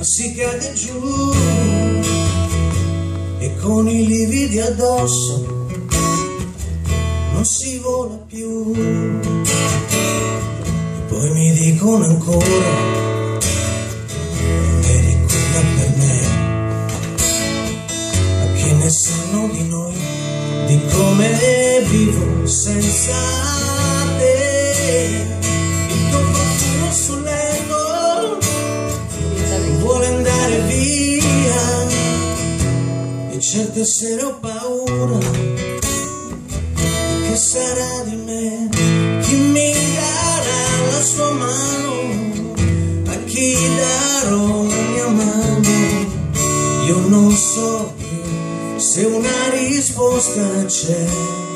si cade giù e con i lividi addosso non si vola più. E poi mi dicono ancora eri quella per me, ma che ne sanno di noi, di come vivo senza te. Il tuo profumo sul letto vuole andare via e certe sere ho paura di che sarà di me. Chi mi darà la sua mano, a chi darò la mia mano? Io non so più se una risposta c'è,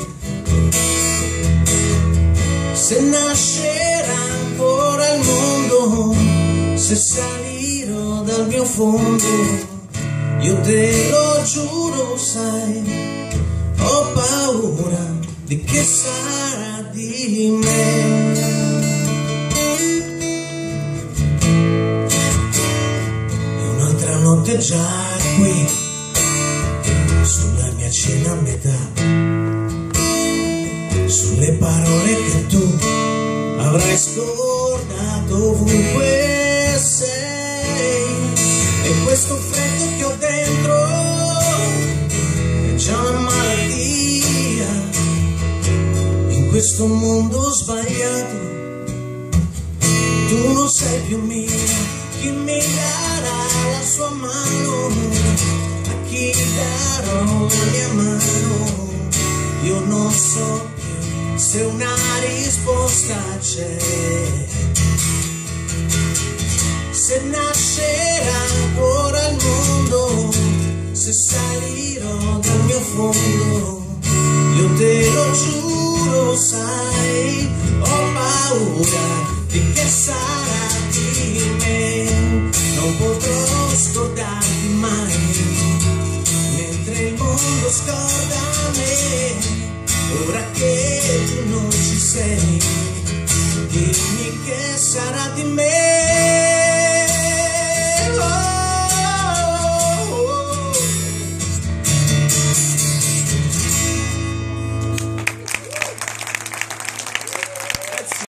se nascerà ancora il mondo, se salirò dal mio fondo. Io te lo giuro, sai, ho paura di che sarà di me. E un'altra notte già qui, sulla mia cena a metà, sulle parole che tu avrai scordato ovunque sei. E questo freddo che ho dentro è già una malattia, in questo mondo sbagliato tu non sei più mia. Chi mi darà la sua mano, a chi darò la mia mano? Io non so più se una risposta c'è, se nascerà ancora il mondo, se salirò dal mio fondo. Io te lo giuro, sai, ho paura di che sarà di me. Non potrò scordarti mai, mentre il mondo scorda me. Ora che tu non ci sei, dimmi che sarà di me.